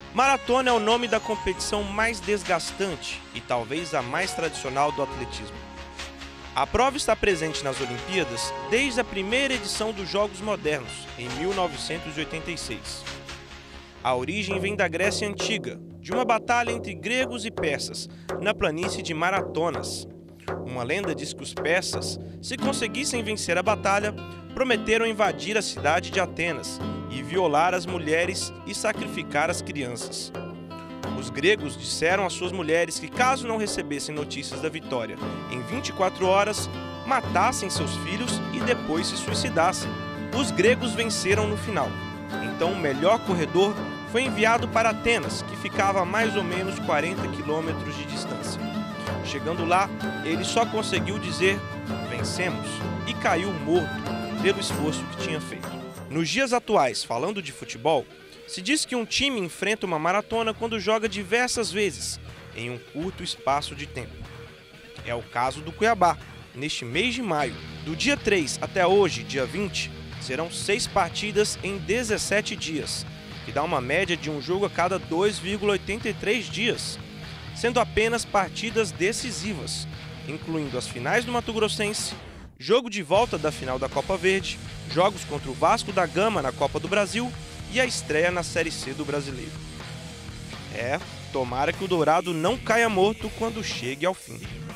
Maratona é o nome da competição mais desgastante e talvez a mais tradicional do atletismo. A prova está presente nas Olimpíadas desde a primeira edição dos Jogos Modernos, em 1986. A origem vem da Grécia Antiga, de uma batalha entre gregos e persas, na planície de Maratonas. Uma lenda diz que os persas, se conseguissem vencer a batalha, prometeram invadir a cidade de Atenas e violar as mulheres e sacrificar as crianças. Os gregos disseram às suas mulheres que, caso não recebessem notícias da vitória em 24 horas, matassem seus filhos e depois se suicidassem. Os gregos venceram no final. Então o melhor corredor foi enviado para Atenas, que ficava a mais ou menos 40 quilômetros de distância. Chegando lá, ele só conseguiu dizer "vencemos" e caiu morto pelo esforço que tinha feito. Nos dias atuais, falando de futebol, se diz que um time enfrenta uma maratona quando joga diversas vezes, em um curto espaço de tempo. É o caso do Cuiabá. Neste mês de maio, do dia 3 até hoje, dia 20, serão 6 partidas em 17 dias, que dá uma média de um jogo a cada 2,83 dias, sendo apenas partidas decisivas, incluindo as finais do Mato Grossense, jogo de volta da final da Copa Verde, jogos contra o Vasco da Gama na Copa do Brasil e a estreia na Série C do Brasileiro. Tomara que o Dourado não caia morto quando chegue ao fim.